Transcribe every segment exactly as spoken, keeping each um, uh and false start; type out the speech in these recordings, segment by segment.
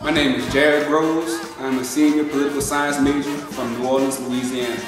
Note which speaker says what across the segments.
Speaker 1: My name is Jared Groves. I'm a senior political science major from New Orleans, Louisiana.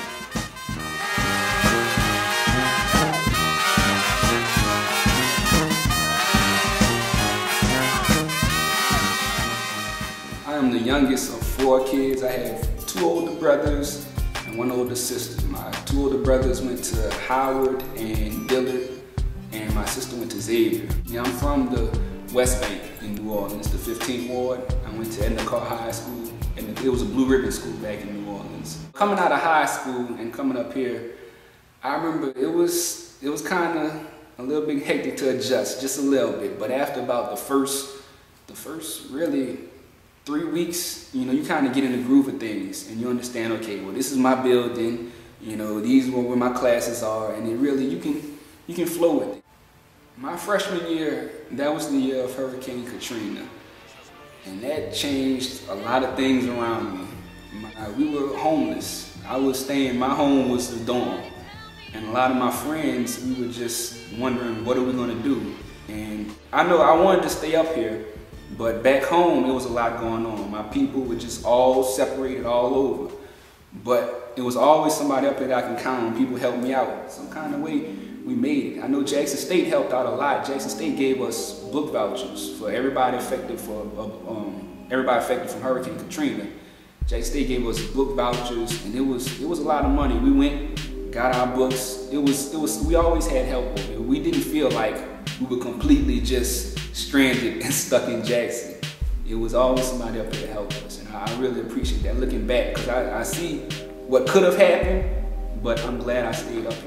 Speaker 1: I am the youngest of four kids. I have two older brothers and one older sister. My two older brothers went to Howard and Dillard, and my sister went to Xavier. Yeah, I'm from the West Bank in New Orleans, the fifteenth Ward. I went to Edna Carr High School, and it was a blue ribbon school back in New Orleans. Coming out of high school and coming up here, I remember it was it was kind of a little bit hectic to adjust, just a little bit. But after about the first, the first really three weeks, you know, you kind of get in the groove of things, and you understand, okay, well, this is my building, you know, these are where my classes are, and it really you can you can flow with it. My freshman year, that was the year of Hurricane Katrina, and that changed a lot of things around me. My, we were homeless. I was staying, my home was the dorm, and a lot of my friends, we were just wondering, what are we gonna do? And I know I wanted to stay up here, but back home, it was a lot going on. My people were just all separated all over, but it was always somebody up there that I can count on. People helped me out some kind of way. We made it. I know Jackson State helped out a lot. Jackson State gave us book vouchers for everybody affected for um, everybody affected from Hurricane Katrina. Jackson State gave us book vouchers, and it was it was a lot of money. We went, got our books. It was it was we always had help over here. We didn't feel like we were completely just stranded and stuck in Jackson. It was always somebody up there to help us, and I really appreciate that. Looking back, because I, I see what could have happened, but I'm glad I stayed up here.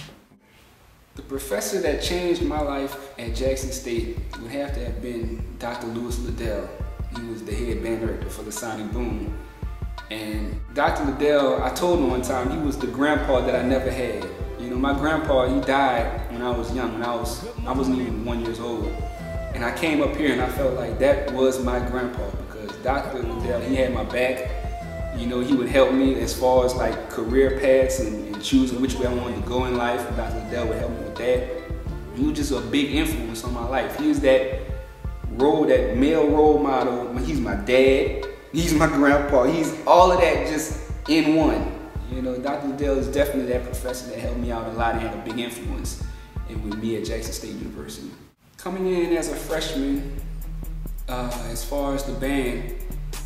Speaker 1: The professor that changed my life at Jackson State would have to have been Doctor Louis Liddell. He was the head band director for the Sonic Boom. And Doctor Liddell, I told him one time, he was the grandpa that I never had. You know, my grandpa, he died when I was young, when I, was, I wasn't even one years old. And I came up here and I felt like that was my grandpa, because Doctor Liddell, he had my back. You know, he would help me as far as like career paths and, and choosing which way I wanted to go in life. And Doctor Liddell would help me with that. He was just a big influence on my life. He was that role, that male role model. He's my dad, he's my grandpa, he's all of that just in one. You know, Doctor Liddell is definitely that professor that helped me out a lot and had a big influence and with me at Jackson State University. Coming in as a freshman, uh, as far as the band,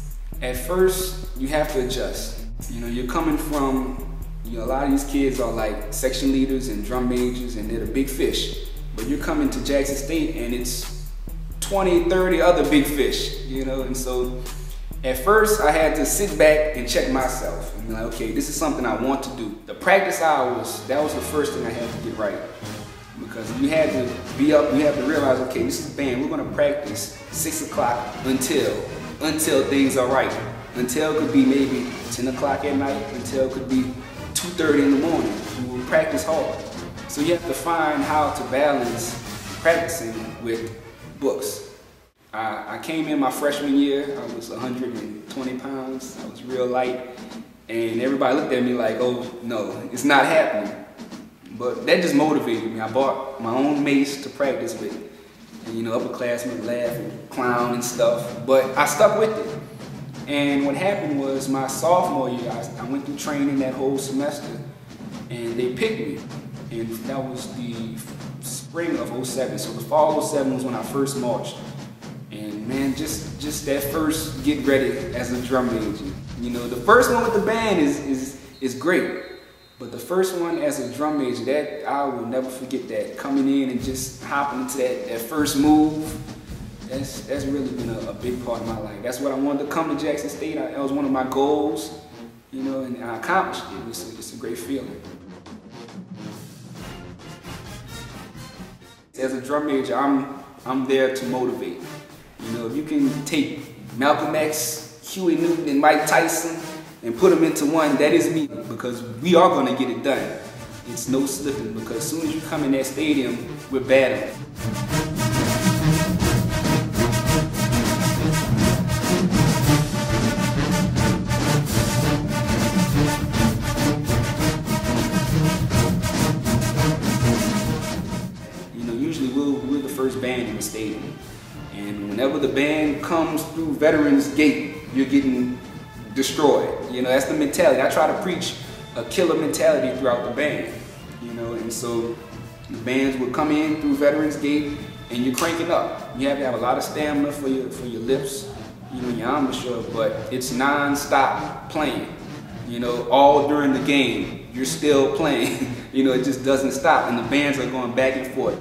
Speaker 1: at first, you have to adjust. You know, you're coming from, you know, a lot of these kids are like section leaders and drum majors, and they're the big fish. But you're coming to Jackson State and it's twenty, thirty other big fish, you know? And so at first I had to sit back and check myself and be like, okay, this is something I want to do. The practice hours, that was the first thing I had to get right. Because you had to be up, you have to realize, okay, this is the band, we're gonna practice six o'clock until until things are right. Until it could be maybe ten o'clock at night, until it could be two thirty in the morning. We will practice hard. So you have to find how to balance practicing with books. I, I came in my freshman year, I was one hundred twenty pounds, I was real light, and everybody looked at me like, oh no, it's not happening. But that just motivated me. I bought my own mace to practice with. And, you know, upperclassmen laugh and clown and stuff, but I stuck with it. And what happened was my sophomore year, I, I went through training that whole semester, and they picked me. And that was the spring of oh seven. So the fall of oh seven was when I first marched. And man, just, just that first get ready as a drum major. You know, the first one with the band is, is, is great. But the first one as a drum major, that I will never forget that. Coming in and just hopping into that, that first move, that's, that's really been a, a big part of my life. That's what I wanted to come to Jackson State. I, that was one of my goals, you know, and I accomplished it. It's a, it's a great feeling. As a drum major, I'm, I'm there to motivate. You know, if you can take Malcolm X, Huey Newton, and Mike Tyson, and put them into one, that is me, because we are going to get it done. It's no slipping, because as soon as you come in that stadium, we're battling. You know, usually we're, we're the first band in the stadium. And whenever whenever the band comes through Veterans Gate, you're getting destroyed. You know, that's the mentality. I try to preach a killer mentality throughout the band. You know, and so the bands would come in through Veterans Gate, and you're cranking up. You have to have a lot of stamina for your for your lips, you know, your embouchure, but it's non-stop playing. You know, all during the game, you're still playing. You know, it just doesn't stop, and the bands are going back and forth.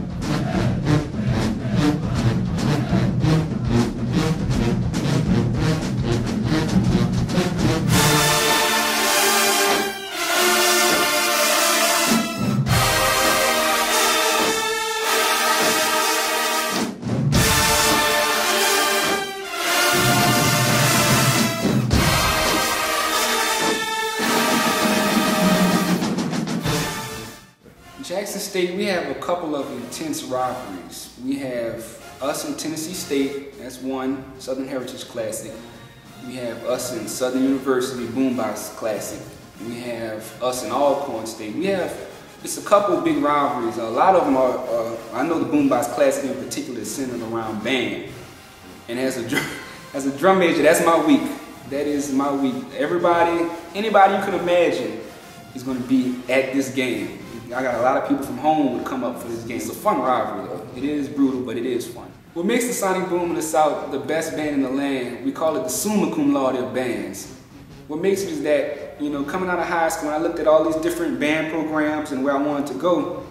Speaker 1: Jackson State, we have a couple of intense rivalries. We have us and Tennessee State, that's one, Southern Heritage Classic. We have us and Southern University Boombox Classic. We have us and Alcorn State. We have, it's a couple of big rivalries. A lot of them are, uh, I know the Boombox Classic in particular is centered around band. And as a, as a drum major, that's my week. That is my week. Everybody, anybody you can imagine is going to be at this game. I got a lot of people from home would come up for this game. It's a fun rivalry though. It is brutal, but it is fun. What makes the Sonic Boom of the South the best band in the land, we call it the summa cum laude of bands. What makes it is that, you know, coming out of high school, when I looked at all these different band programs and where I wanted to go,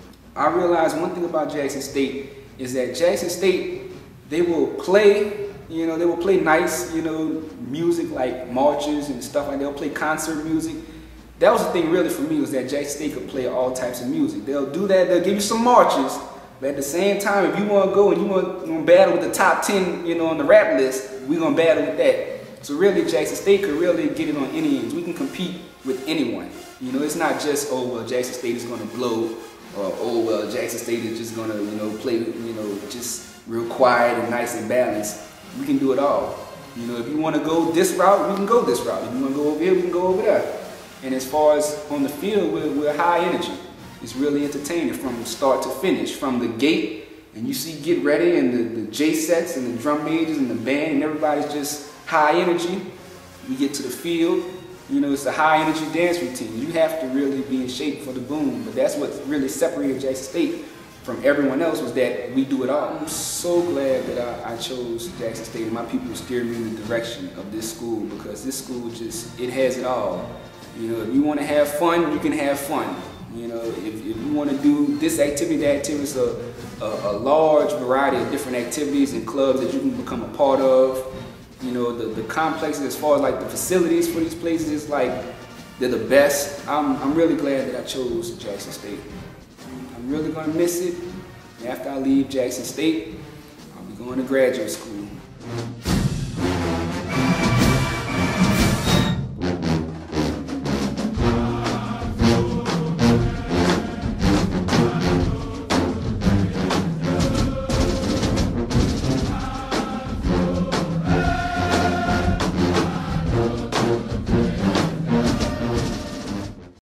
Speaker 1: I realized one thing about Jackson State is that Jackson State, they will play, you know, they will play nice, you know, music like marches and stuff like that. They'll play concert music. That was the thing really for me, was that Jackson State could play all types of music. They'll do that, they'll give you some marches, but at the same time, if you want to go and you want to battle with the top ten, you know, on the rap list, we're going to battle with that. So really, Jackson State could really get it on any ends. We can compete with anyone. You know, it's not just, oh, well, Jackson State is going to blow, or, oh, well, Jackson State is just going to, you know, play, you know, just real quiet and nice and balanced. We can do it all. You know, if you want to go this route, we can go this route. If you want to go over here, we can go over there. And as far as on the field, we're, we're high energy. It's really entertaining from start to finish. From the gate, and you see Get Ready, and the, the J-sets, and the drum majors, and the band, and everybody's just high energy. We get to the field, you know, it's a high energy dance routine. You have to really be in shape for the boom. But that's what really separated Jackson State from everyone else, was that we do it all. I'm so glad that I, I chose Jackson State, and my people steered me in the direction of this school, because this school just, it has it all. You know, if you want to have fun, you can have fun. You know, if, if you want to do this activity, that activity, is a, a, a large variety of different activities and clubs that you can become a part of. You know, the, the complexes, as far as like the facilities for these places, is like, they're the best. I'm, I'm really glad that I chose Jackson State. I'm really going to miss it. After I leave Jackson State, I'll be going to graduate school.